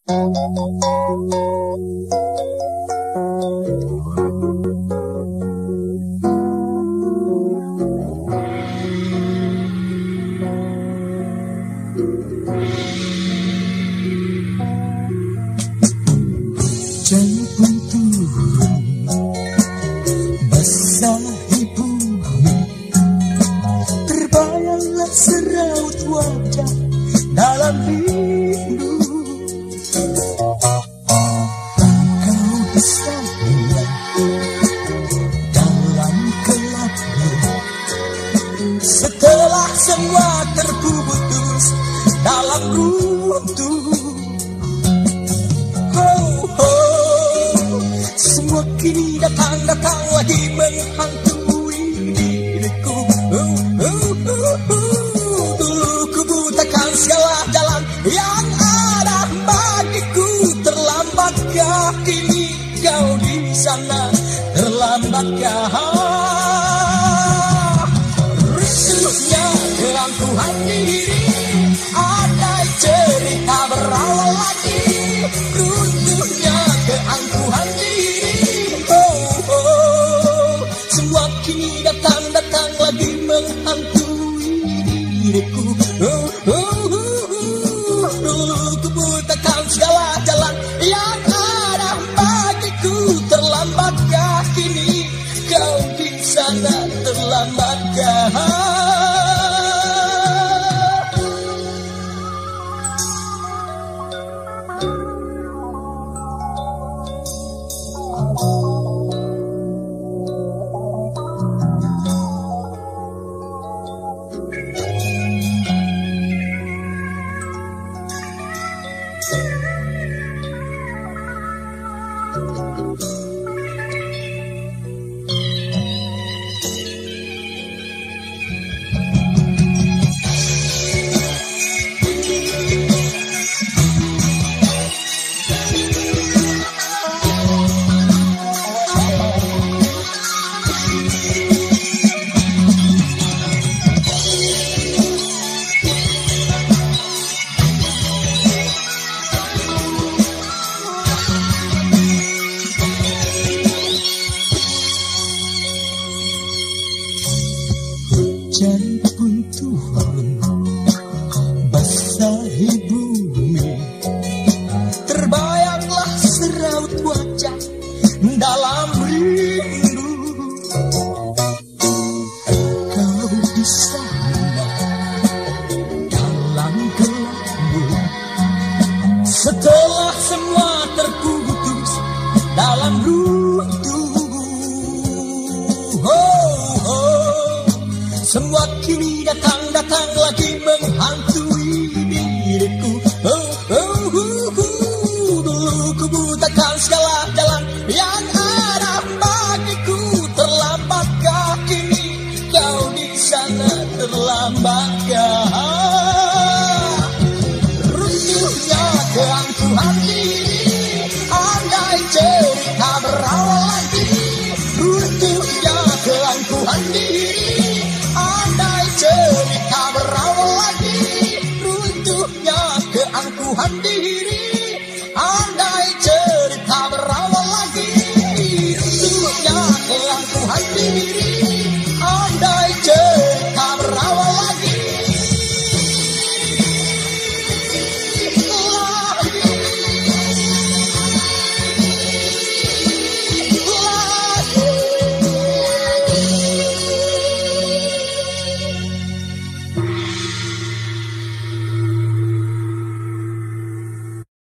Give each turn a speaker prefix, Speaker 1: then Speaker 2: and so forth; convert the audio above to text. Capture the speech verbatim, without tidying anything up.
Speaker 1: Hujan pun turun basahi bumi, terbayanglah seraut wajah dalam rindu. Engkau di sana dalam gelapmu, setelah semua terputus dalam runtuh. Semua kini datang-datang lagi menghantui diriku. uh, uh, uh, uh. Dulu ku butakan segala jalan yang ada bagiku. Terlambatkah kini kau di sana? Terlambatkah? Rusuhnya keangkuhan diri, andai cerita berawal lagi. Runtuhnya keangkuhan diri, kini datang-datang lagi menghantui diriku. Oh, oh, oh, oh. Dulu ku butakan segala jalan yang ada bagiku. Terlambatkah kini kau di sana? Terlambatkah? Hujan pun turun basahi bumi, terbayanglah seraut wajah dalam rindu. Kau di sana dalam gelapmu, setelah semua terputus dalam runtuh. Oh, oh. Semua kini datang-datang lagi menghantui diriku. Oh, oh, oh, oh. Dulu ku butakan segala jalan yang ada bagiku. Terlambatkah kini kau di sana? Terlambatkah? Runtuhnya keangkuhan diri, andai cerita berawal lagi. Runtuhnya keangkuhan diri, andai cerita berawal lagi. Runtuhnya keangkuhan diri.